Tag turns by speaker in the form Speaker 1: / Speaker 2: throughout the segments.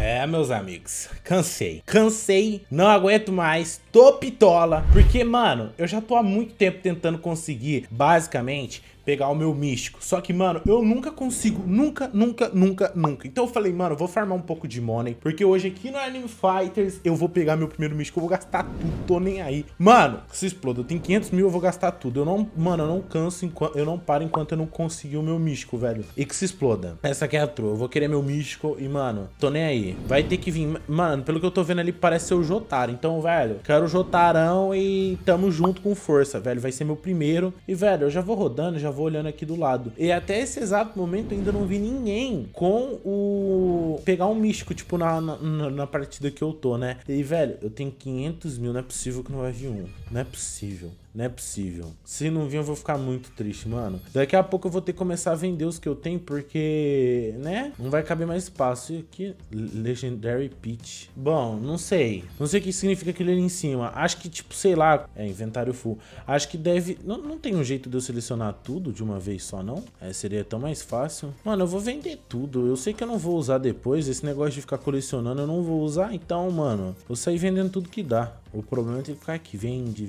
Speaker 1: É, meus amigos, cansei, não aguento mais, tô pitola, porque, mano, eu já tô há muito tempo tentando conseguir, basicamente, pegar o meu místico, só que, mano, eu nunca consigo, nunca. Então eu falei, mano, eu vou farmar um pouco de money, porque hoje aqui no Anime Fighters eu vou pegar meu primeiro místico, eu vou gastar tudo, tô nem aí. Mano, se exploda, eu tenho 500 mil, eu vou gastar tudo, mano, eu não canso, eu não paro enquanto eu não conseguir o meu místico, velho, e que se exploda. Essa aqui é a true, eu vou querer meu místico e, mano, tô nem aí. Vai ter que vir, mano, pelo que eu tô vendo ali, parece ser o Jotaro, então, velho, quero o Jotarão e tamo junto com força, velho, vai ser meu primeiro. E, velho, eu já vou rodando, já vou olhando aqui do lado. E até esse exato momento eu ainda não vi ninguém com o... pegar um místico, tipo, na partida que eu tô, né? E, velho, eu tenho 500 mil, não é possível que não vai vir um. Não é possível. Não é possível. Se não vir, eu vou ficar muito triste, mano. Daqui a pouco eu vou ter que começar a vender os que eu tenho, porque, né? Não vai caber mais espaço. E aqui, Legendary Peach. Bom, não sei. Não sei o que significa aquilo ali em cima. Acho que, tipo, sei lá. É, inventário full. Acho que deve... Não tem um jeito de eu selecionar tudo de uma vez só, não? É, seria tão mais fácil. Mano, eu vou vender tudo. Eu sei que eu não vou usar depois. Esse negócio de ficar colecionando eu não vou usar. Então, mano, vou sair vendendo tudo que dá. O problema é ter que ficar aqui. Vende.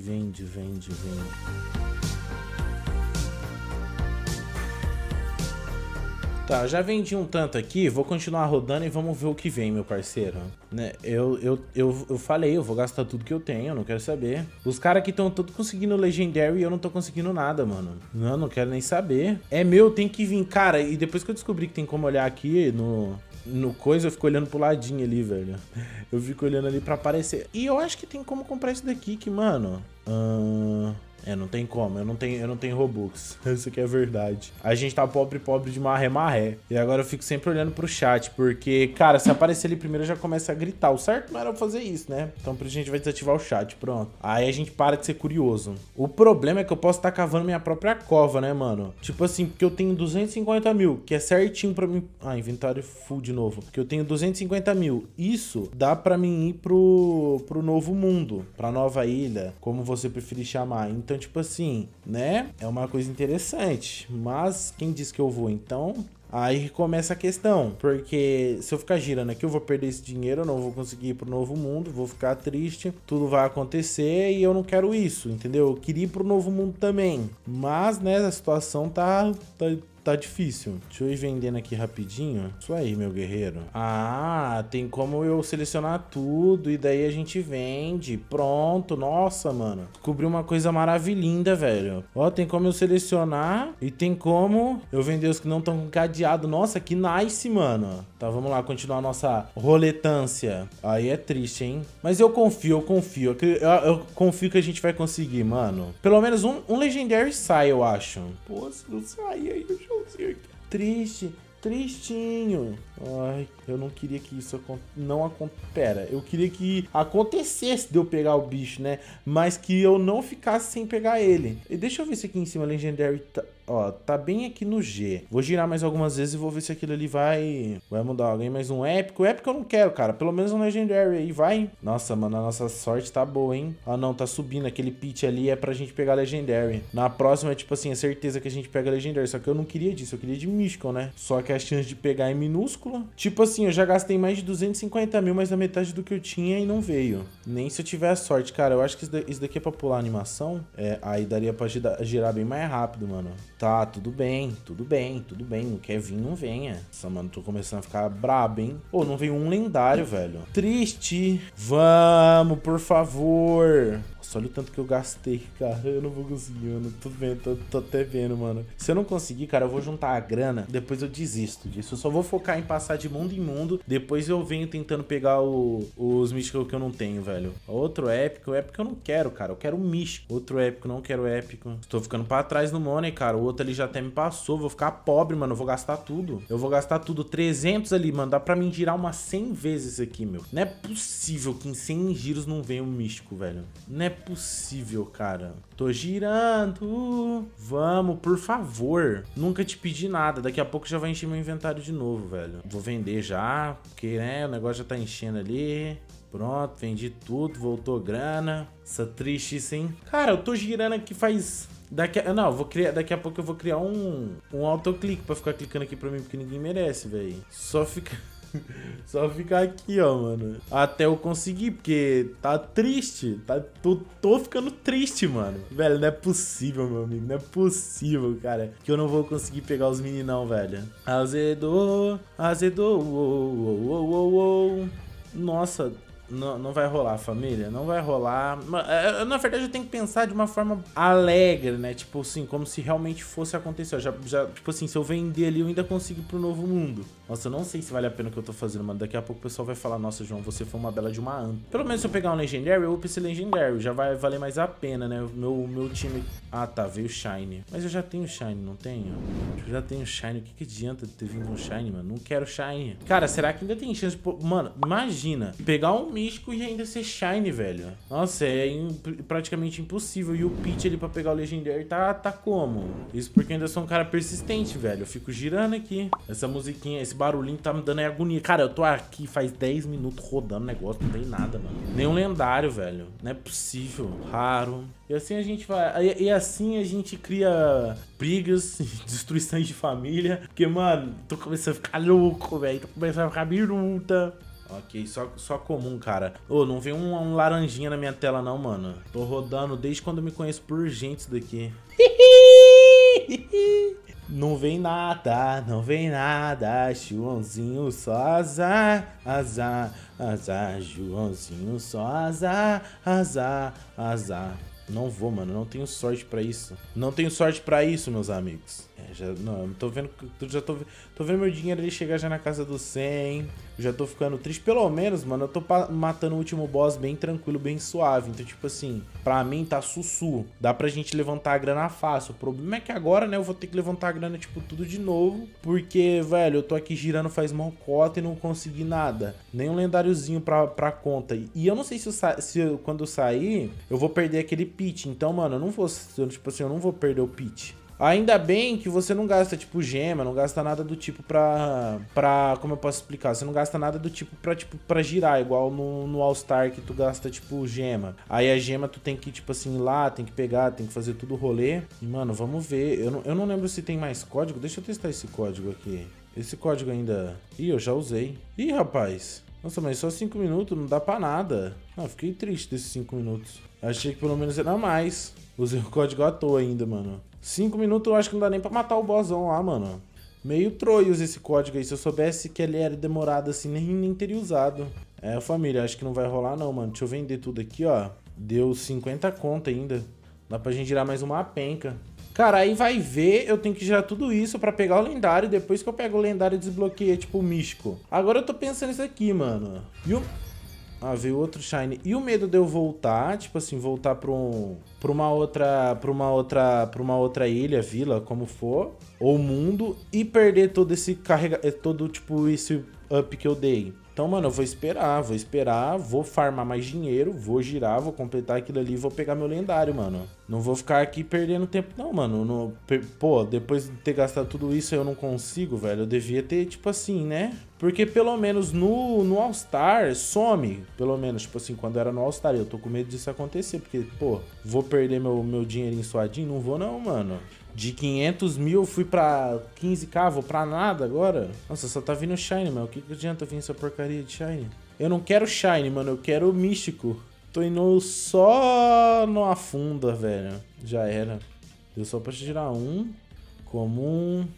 Speaker 1: Tá, já vendi um tanto aqui, vou continuar rodando e vamos ver o que vem, meu parceiro. Né, eu falei, eu vou gastar tudo que eu tenho, eu não quero saber. Os caras aqui estão todos conseguindo Legendary e eu não tô conseguindo nada, mano. Não quero nem saber. É meu, tem que vir, cara, e depois que eu descobri que tem como olhar aqui no coisa, eu fico olhando pro ladinho ali, velho. Eu fico olhando ali pra aparecer. E eu acho que tem como comprar isso daqui, que, mano... É, não tem como, eu não tenho Robux. Isso aqui é verdade. A gente tá pobre de marré. E agora eu fico sempre olhando pro chat, porque, cara, se aparecer ali primeiro eu já começo a gritar. O certo não era fazer isso, né? Então a gente vai desativar o chat, pronto. Aí a gente para de ser curioso. O problema é que eu posso estar cavando minha própria cova, né, mano? Tipo assim, porque eu tenho 250 mil, que é certinho pra mim... Ah, inventário full de novo. Porque eu tenho 250 mil. Isso dá pra mim ir pro novo mundo, pra nova ilha, como você preferir chamar. Então, tipo assim, né? É uma coisa interessante. Mas quem disse que eu vou? Então, aí começa a questão. Porque se eu ficar girando aqui, eu vou perder esse dinheiro, eu não vou conseguir ir pro novo mundo, vou ficar triste, tudo vai acontecer e eu não quero isso, entendeu? Eu queria ir pro novo mundo também. Mas, né, a situação tá difícil. Deixa eu ir vendendo aqui rapidinho. Isso aí, meu guerreiro. Ah, tem como eu selecionar tudo e daí a gente vende. Pronto. Nossa, mano. Descobri uma coisa maravilhinda, velho. Ó, tem como eu selecionar e tem como eu vender os que não estão com cadeado. Nossa, que nice, mano. Tá, vamos lá, continuar a nossa roletância. Aí é triste, hein? Mas eu confio. Eu confio que a gente vai conseguir, mano. Pelo menos um Legendary sai, eu acho. Pô, se não sair aí, eu já... Tristinho. Ai, eu não queria que isso não acontecesse. Pera, eu queria que acontecesse de eu pegar o bicho, né? Mas que eu não ficasse sem pegar ele. E deixa eu ver se aqui em cima Legendary ó, tá bem aqui no G. Vou girar mais algumas vezes e vou ver se aquilo ali vai mudar. Alguém mais um épico. Épico eu não quero, cara. Pelo menos um Legendary aí, vai. Nossa, mano, a nossa sorte tá boa, hein? Ah, não, tá subindo. Aquele pitch ali é pra gente pegar Legendary. Na próxima é tipo assim, é certeza que a gente pega Legendary. Só que eu não queria disso, eu queria de Mystical, né? Só que a chance de pegar é minúscula. Tipo assim, eu já gastei mais de 250 mil, mas da metade do que eu tinha e não veio. Nem se eu tiver a sorte, cara. Eu acho que isso daqui é pra pular a animação. É, aí daria pra girar bem mais rápido, mano. Tá, tudo bem. Não quer vir, não venha. Nossa, mano, tô começando a ficar brabo, hein? Pô, não veio um lendário, velho. Triste. Vamos, por favor. Nossa, olha o tanto que eu gastei, cara. Eu não vou conseguir, mano. Tô vendo, tô até vendo, mano. Se eu não conseguir, cara, eu vou juntar a grana. Depois eu desisto disso. Eu só vou focar em passar de mundo em mundo. Depois eu venho tentando pegar os místicos que eu não tenho, velho. Outro épico. Épico eu não quero, cara. Eu quero místico. Outro épico, não quero épico. Estou ficando pra trás no money, cara. O outro ali já até me passou. Vou ficar pobre, mano. Eu vou gastar tudo. 300 ali, mano. Dá pra mim girar umas 100 vezes isso aqui, meu. Não é possível que em 100 giros não venha um místico, velho. Não é possível, cara. Tô girando. Vamos, por favor. Nunca te pedi nada. Daqui a pouco já vai encher meu inventário de novo, velho. Vou vender já, porque, né, o negócio já tá enchendo ali. Pronto, vendi tudo, voltou grana. Essa triste, hein? Cara, eu tô girando aqui faz... Daqui a pouco eu vou criar um autoclique pra ficar clicando aqui pra mim, porque ninguém merece, velho. Só fica... Só ficar aqui, ó, mano. Até eu conseguir, porque tá triste. Tô ficando triste, mano. Velho, não é possível, meu amigo. Não é possível, cara, que eu não vou conseguir pegar os meninão, velho. Azedou, azedou, Nossa, não vai rolar, família. Não vai rolar. Na verdade, eu tenho que pensar de uma forma alegre, né? Tipo assim, como se realmente fosse acontecer. Tipo assim, se eu vender ali, eu ainda consigo ir pro novo mundo. Nossa, eu não sei se vale a pena o que eu tô fazendo, mano. Daqui a pouco o pessoal vai falar, nossa, João, você foi uma bela de uma anta. Pelo menos se eu pegar um Legendary, eu upo esse Legendary. Já vai valer mais a pena, né? Meu time... Ah, tá, veio Shine. Mas eu já tenho Shine, não tenho? Eu já tenho Shine. O que adianta ter vindo um Shine, mano? Não quero Shine. Cara, será que ainda tem chance de... Mano, imagina. Pegar um místico e ainda ser Shine, velho. Nossa, praticamente impossível. E o Peach ali pra pegar o Legendary tá como? Isso porque eu ainda sou um cara persistente, velho. Eu fico girando aqui. Essa musiquinha, esse barulhinho tá me dando agonia. Cara, eu tô aqui faz 10 minutos rodando o negócio. Não tem nada, mano. Nenhum lendário, velho. Não é possível. Raro. E assim a gente vai... E assim a gente cria brigas, destruições de família. Porque, mano, tô começando a ficar louco, velho. Tô começando a ficar biruta. Ok, só comum, cara. Ô, não vem um laranjinha na minha tela não, mano. Tô rodando desde quando eu me conheço por gente isso daqui. Não vem nada, não vem nada. Joãozinho só azar, azar, azar. Joãozinho só azar, azar, azar. Não vou, mano. Não tenho sorte pra isso. Não tenho sorte pra isso, meus amigos. Não, tô vendo... Tô vendo meu dinheiro ali chegar já na casa dos 100. Já tô ficando triste. Pelo menos, mano, eu tô matando o último boss bem tranquilo, bem suave. Então, tipo assim, pra mim tá sussu. Dá pra gente levantar a grana fácil. O problema é que agora, né, eu vou ter que levantar a grana, tipo, tudo de novo. Porque, velho, eu tô aqui girando faz mocota e não consegui nada. Nem um lendáriozinho pra conta. E eu não sei se quando eu sair, eu vou perder aquele pitch. Então, mano, eu não vou... Tipo assim, eu não vou perder o pitch. Ainda bem que você não gasta, tipo, gema, não gasta nada do tipo como eu posso explicar? Você não gasta nada do tipo, pra girar, igual no All Star que tu gasta, tipo, gema. Aí a gema tu tem que, tipo assim, ir lá, tem que pegar, tem que fazer tudo o rolê. E, mano, vamos ver. Eu não lembro se tem mais código. Deixa eu testar esse código aqui. Esse código ainda... Ih, eu já usei. Ih, rapaz. Nossa, mas só 5 minutos, não dá pra nada. Ah, fiquei triste desses 5 minutos. Achei que pelo menos era mais. Usei o código à toa ainda, mano. 5 minutos eu acho que não dá nem pra matar o bossão lá, mano. Meio troios esse código aí. Se eu soubesse que ele era demorado assim, nem teria usado. É, família, acho que não vai rolar não, mano. Deixa eu vender tudo aqui, ó. Deu 50 conto ainda. Dá pra gente girar mais uma penca. Cara, aí vai ver, eu tenho que girar tudo isso pra pegar o lendário. Depois que eu pego o lendário, desbloqueia, tipo, o místico. Agora eu tô pensando nisso aqui, mano. E o... Ah, veio outro Shine. E o medo de eu voltar, tipo assim, voltar pra uma outra ilha, vila, como for, ou mundo, e perder todo esse tipo, esse up que eu dei. Então, mano, eu vou esperar, vou farmar mais dinheiro, vou girar, vou completar aquilo ali e vou pegar meu lendário, mano. Não vou ficar aqui perdendo tempo, não, mano. Pô, depois de ter gastado tudo isso, eu não consigo, velho. Eu devia ter, tipo assim, né? Porque pelo menos no All Star some, pelo menos, tipo assim, quando era no All Star. Eu tô com medo disso acontecer, porque, pô, vou perder meu dinheirinho suadinho? Não vou não, mano. De 500 mil eu fui pra 15k, vou pra nada agora? Nossa, só tá vindo Shine, mano. O que adianta vir essa porcaria de Shine? Eu não quero Shine, mano. Eu quero Místico. Tô indo só no afunda, velho. Já era. Deu só pra tirar um. Comum.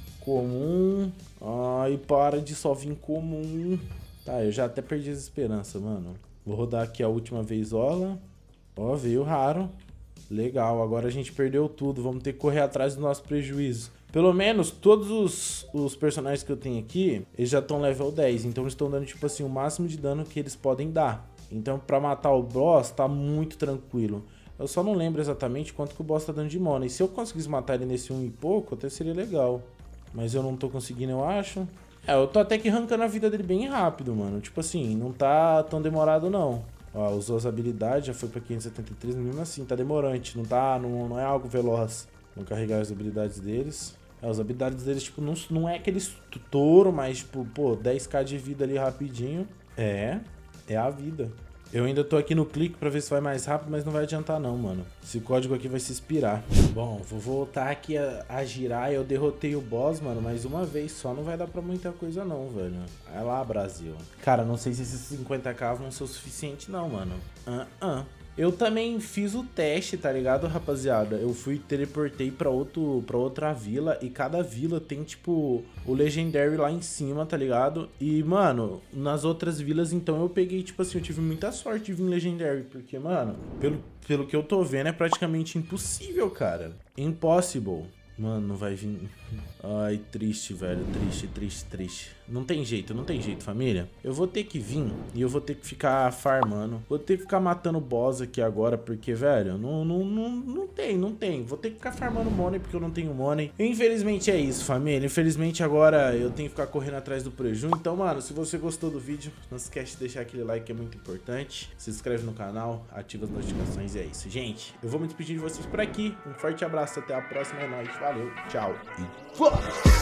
Speaker 1: Ai, para de só vir comum. Tá, eu já até perdi as esperanças, mano. Vou rodar aqui a última vez, ó. Ó, veio raro. Legal, agora a gente perdeu tudo. Vamos ter que correr atrás do nosso prejuízo. Pelo menos todos os personagens que eu tenho aqui, eles já estão level 10. Então eles estão dando, tipo assim, o máximo de dano que eles podem dar. Então pra matar o boss tá muito tranquilo. Eu só não lembro exatamente quanto que o boss tá dando de mana. E se eu conseguisse matar ele nesse 1 e pouco, até seria legal. Mas eu não tô conseguindo, eu acho. É, eu tô até que arrancando a vida dele bem rápido, mano. Tipo assim, não tá tão demorado não. Ó, usou as habilidades, já foi pra 573, mesmo assim, tá demorante, não é algo veloz. Vamos carregar as habilidades deles. As habilidades deles, tipo, não é aquele touro, mas, tipo, pô, 10k de vida ali rapidinho. É a vida. Eu ainda tô aqui no clique pra ver se vai mais rápido, mas não vai adiantar não, mano. Esse código aqui vai se expirar. Bom, vou voltar aqui a girar. Eu derrotei o boss, mano, mas uma vez só não vai dar pra muita coisa não, velho. Vai lá, Brasil. Cara, não sei se esses 50k vão ser o suficiente não, mano. Eu também fiz o teste, tá ligado, rapaziada? Eu fui teleportei pra outra vila e cada vila tem, tipo, o Legendary lá em cima, tá ligado? E, mano, nas outras vilas, então, eu peguei, tipo assim, eu tive muita sorte de vir Legendary, porque, mano, pelo que eu tô vendo, é praticamente impossível, cara. Impossible. Mano, não vai vir... Ai, triste, velho. Triste, triste, triste. Não tem jeito, família. Eu vou ter que vir e eu vou ter que ficar farmando. Vou ter que ficar matando boss aqui agora, porque, velho, não tem. Vou ter que ficar farmando money, porque eu não tenho money. Infelizmente é isso, família. Infelizmente agora eu tenho que ficar correndo atrás do preju. Então, mano, se você gostou do vídeo, não esquece de deixar aquele like, que é muito importante. Se inscreve no canal, ativa as notificações e é isso. Gente, eu vou me despedir de vocês por aqui. Um forte abraço, até a próxima. É nóis, valeu, tchau e fui!